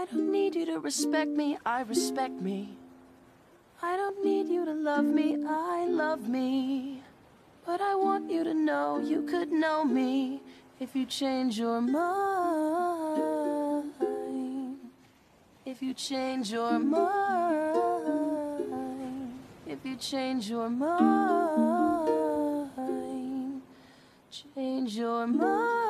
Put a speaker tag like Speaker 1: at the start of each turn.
Speaker 1: don't need you to respect me, I respect me. I don't need you to love me, I love me. But I want you to know you could know me if you change your mind. If you change your mind. If you change your mind. Change your mind.